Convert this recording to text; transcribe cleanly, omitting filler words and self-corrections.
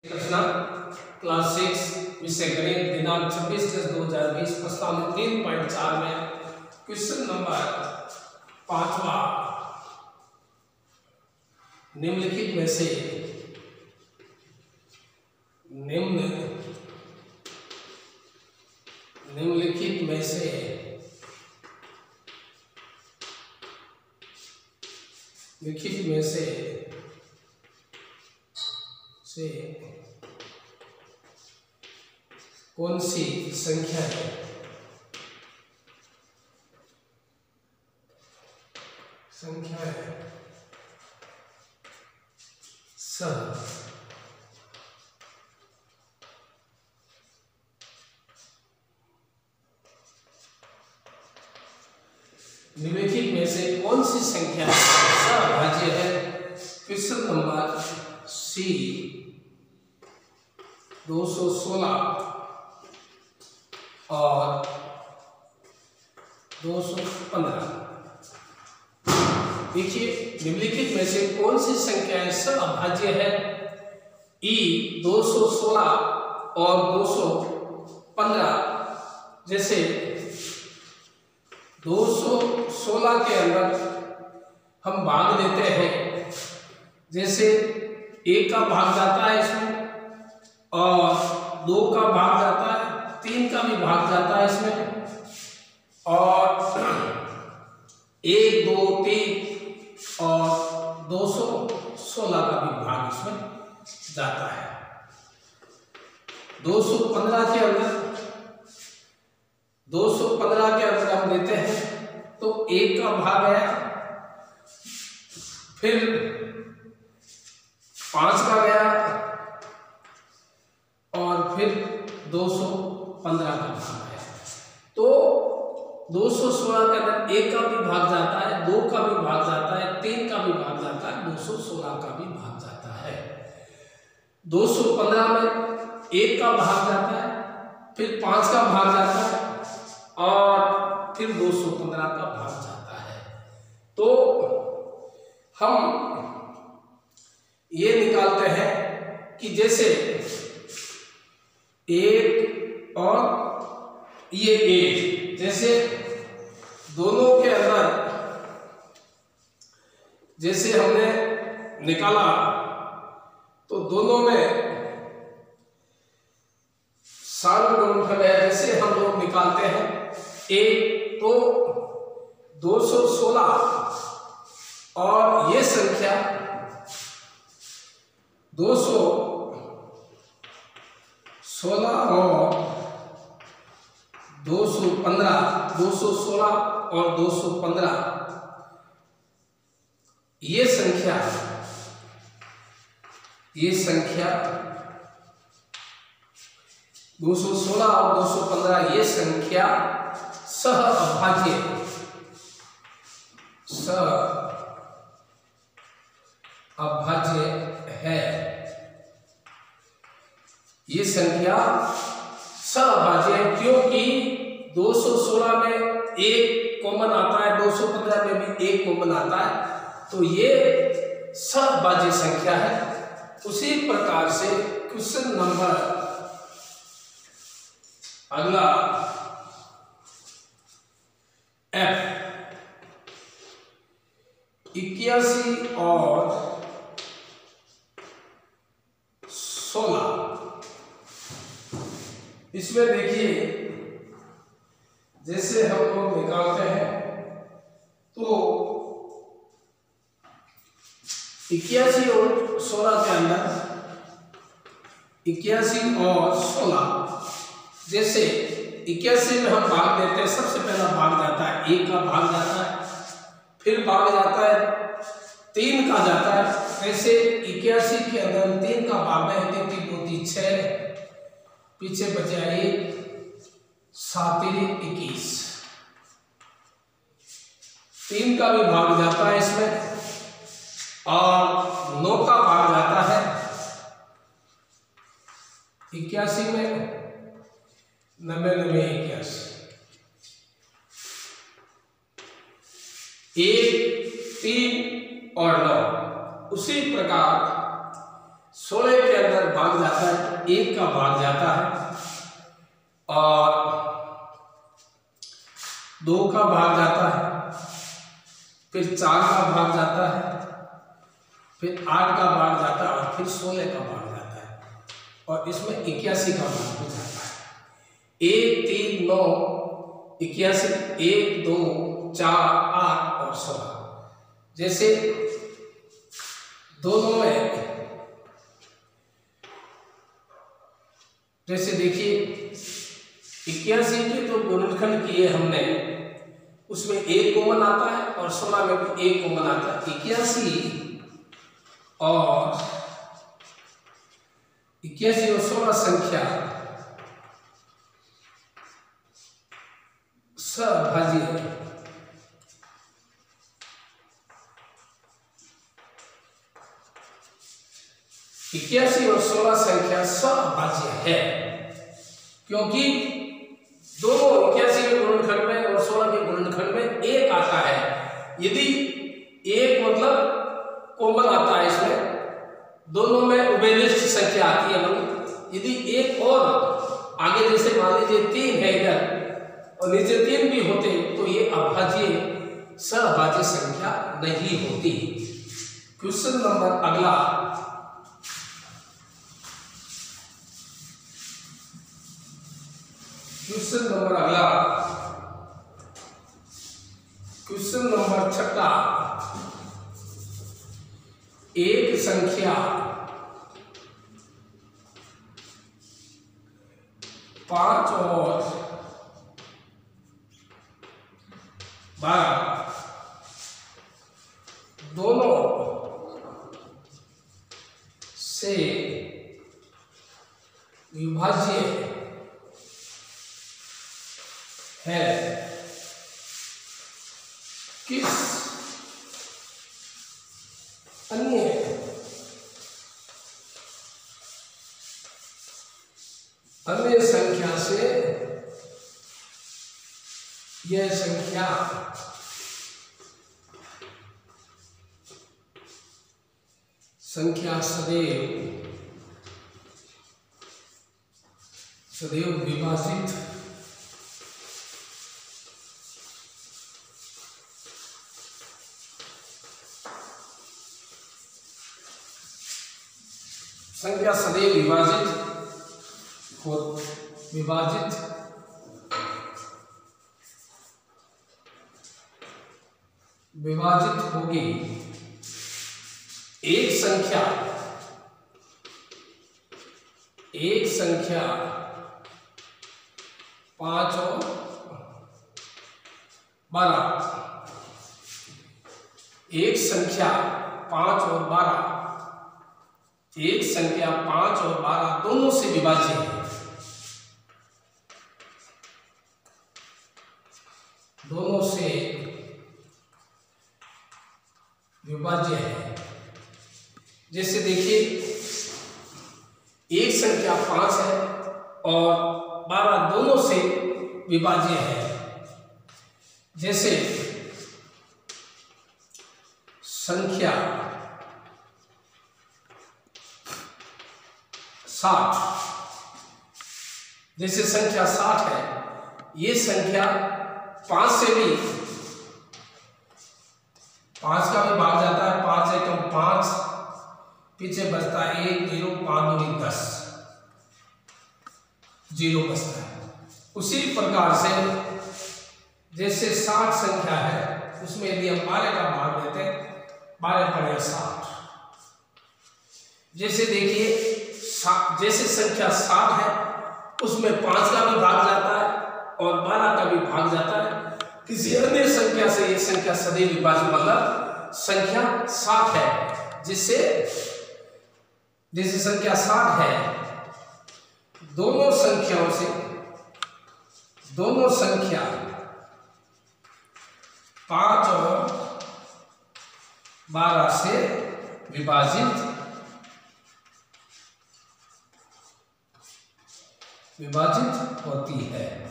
प्रश्न क्लास 6 विषय गणित दिनांक 26/10/2020 प्रश्न 3.4 में क्वेश्चन नंबर 5वां निम्नलिखित में से कौन सी संख्या है निम्नलिखित में से कौन सी संख्या सहभाज्य है। क्वेश्चन नंबर सी 216 और 215। देखिए निम्नलिखित में से कौन सी संख्याएं सहभाज्य है। ई 216 और 215। जैसे 216 के अंदर हम भाग देते हैं, जैसे 1 का भाग जाता है इसमें और 2 का भाग जाता है, 3 का भी भाग जाता है इसमें और 1 2 3 और 216 का भी भाग इसमें जाता है। 215 के अंदर हम देते हैं तो 1 का भाग है, फिर 5 का गया और फिर 215 का भाग है। तो 216 के अंदर 1 का भी भाग जाता है, 2 का भी भाग जाता है, 3 का भी भाग जाता है, 216 का भी भाग जाता है। 215 में 1 का भाग जाता है, फिर 5 का भाग जाता है और फिर 215 का भाग जाता है। तो हम ये निकालते हैं कि जैसे 1 और ये 1, जैसे दोनों के अंदर जैसे हमने निकाला तो दोनों में सार्वगुणनफल है। जैसे हम लोग निकालते हैं 1 तो 216 और ये संख्या 216 और 215, 216 और 215 ये संख्या 216 और 215 ये संख्या सहअभाज्य है। ये संख्या सहअभाज्य है क्योंकि 216 में 1 कॉमन आता है, 215 में भी 1 कॉमन आता है, तो ये सहअभाज्य संख्या है। उसी प्रकार से क्वेश्चन नंबर अगला F 81 और 16। इसमें देखिए जैसे हम लोग निकालते हैं तो 81 और 16 के अंदर 81 और 16 जैसे 81 में हम भाग देते हैं, सबसे पहला भाग जाता है 1 का भाग जाता है, फिर भाग जाता है 3 का जाता है। ऐसे 81 के अंदर 3 का भाग है, 3 2 3 6, पीछे बचा 1 7 21, 3 का भी भाग जाता है इसमें और 9 का भाग जाता है 81 में, 90 81, 1 3 और 9। उसी प्रकार 16 के अंदर भाग जाता 1 का भाग जाता है और 2 का भाग जाता है, फिर 4 का भाग जाता है, फिर 8 का भाग जाता है और फिर 16 का भाग जाता है और इसमें 81 का भाग हो जाता है। 1 3 9 81, 1 2 4 8 और 16। जैसे दोनों में जैसे देखिए 81 के तो गुणनखंड किए हमने, उसमें 1 कॉमन आता है और 16 में भी 1 कॉमन आता है। 81 और 16 संख्या सभाज्य है। 81 और 16 संख्या सभाज्य है, क्योंकि दोनों 81 के गुणनखंड में और 16 के गुणनखंड में 1 आता है। यदि 1 मतलब कॉमन आता है, इसमें दोनों में उभयनिष्ठ संख्या आती है। यदि 1 और आगे जैसे मान लीजिए 3 है इधर और नीचे 3 भी होते तो ये अभाज्य सभाज्य संख्या नहीं होती। क्वेश्चन नंबर अगला, क्वेश्चन नंबर 6। एक संख्या 5 और 12 दोनों से विभाज्य है। किस अन्य संख्या से यह संख्या सदैव विभाजित विभाजित होगी। एक संख्या 5 और 12, एक संख्या 5 और 12, एक संख्या 5 और 12 दोनों से विभाज्य है। दोनों से विभाज्य है। जैसे देखिए एक संख्या 5 है और 12 दोनों से विभाज्य है। जैसे संख्या 60, जैसे संख्या 60 है, ये संख्या 5 से भी 5 का भी भाग जाता है। 5 एकम 5, पीछे बचता है 1 0, 5 दूनी 10, 0 बचता है। उसी प्रकार से जैसे 60 संख्या है, उसमें यदि हम 12 का भाग देते हैं, 12 पड़े 60। जैसे देखिए जैसे संख्या 60 है, उसमें 5 का भी भाग जाता है और 12 का भी भाग जाता है। किसी अन्य संख्या से ये संख्या सदैव विभाज्य, मतलब संख्या 60 है, जिससे जैसे संख्या 60 है, दोनों संख्या 5 और 12 से विभाजित होती है।